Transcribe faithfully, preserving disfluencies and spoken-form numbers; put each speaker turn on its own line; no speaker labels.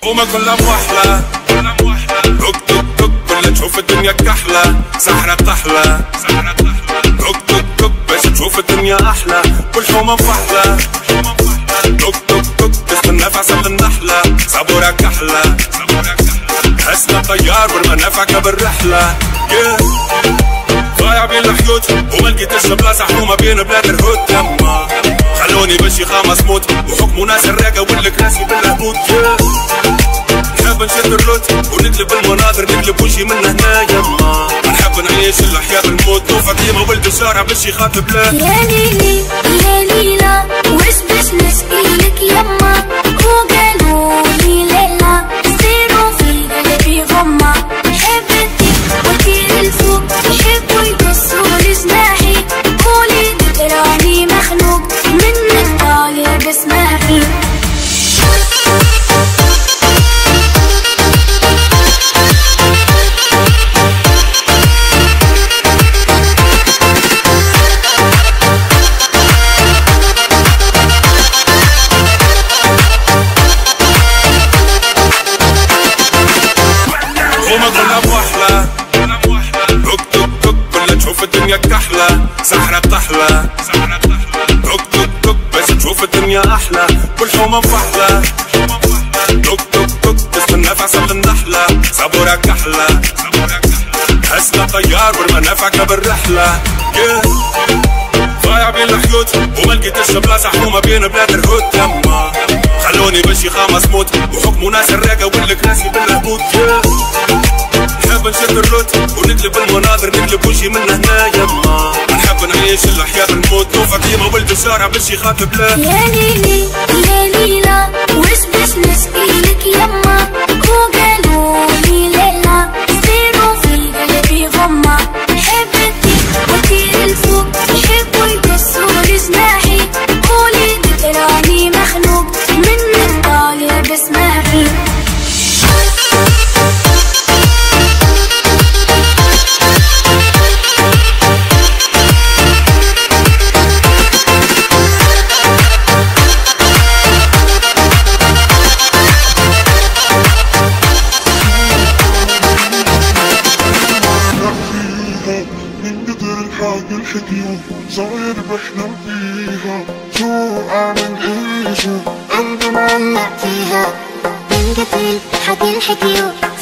وما كلها موحلة توك توك توك كلها تشوف الدنيا كحلة سحرة طحلة توك توك توك باش تشوف الدنيا أحلى كل حومة مفحلة توك توك توك تستنى في عسل النحلة صبورة كحلة حسنا طيار والمنافعك بالرحلة ضايع بين الحيوت وما لقيتش بلاصة حكومة بين بلاد الهود يما خلوني بشي خامس موت وحكموا ناس الراقة والكراسي بالهبوط نحب نشد الروت ونقلب المناظر نقلب وشي من هنا يما نحب نعيش الحياة بالموت وفاطمة ولد الشارع باش يخاطب لا
يا ليلي يا ليلى واش باش نشكيلك يما وقالولي ليلى سيروا في قلبي غمة حبتي وطير الفوق يحبوا يقصوا لجناحي قولي راني مخنوق منك طالع بسماحي
وما كلها موحلة توك توك توك كلها تشوف الدنيا كحلة سحرة طحلة توك توك توك باش تشوف الدنيا أحلى كل حومة مفحلة توك توك توك تستنى في عسل النحلة صبورة كحلة حسنا طيار والمنافعك بالرحلة ضايع بين الحيوت وما لقيتش بلاصة حكومة بين بلاد الهود يما خلوني بشي خامس موت وحكموا ناس الراقة والكراسي بالهبوط نحب نشد الروت ونقلب المناظر نقلب وشي من هنا يما نحب نعيش الحياة بالموت وفاطمة ولد الشارع باش يخاطب لا
يا ليلي يا ليلى واش باش نشكيلك يما وقالولي ليلى سيروا في قلبي غمة حبتي وطير الفوق يحبوا يقصوا لجناحي قولي راني مخنوق منك طالع بسماحي
صاير بحلم فيها شو اعمل ايه شو قلبي معلق فيها من قتل حد الحكيو